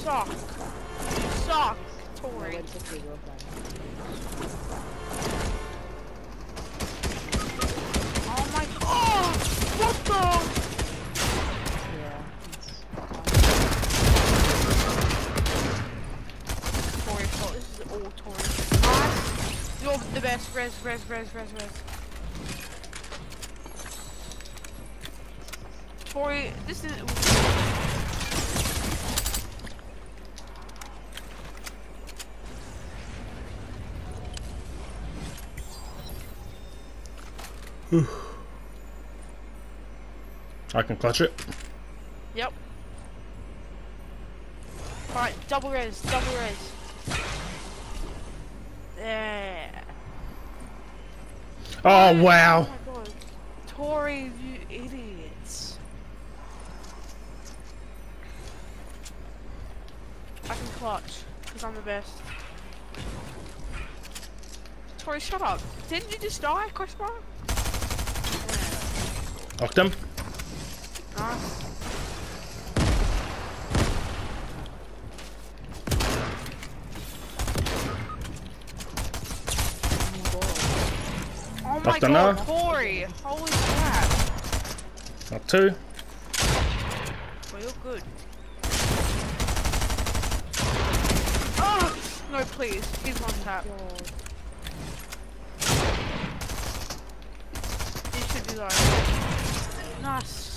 suck. You suck, Tori. Oh my god. Oh! What the? Yeah. Tori's fault. This is all Tori. You're the best. Res. Tori, this is. I can clutch it. Yep. Alright, double res. There. Oh wow! Oh my god. Tori, you idiots. I can clutch, because I'm the best. Tori, shut up. Didn't you just die, question mark? Knocked him. Nice. Oh my Knocked him god, now. Tori! Holy crap. Knocked two. Well, you're good. Oh! No, please. He's one tap. You should do that. Nice.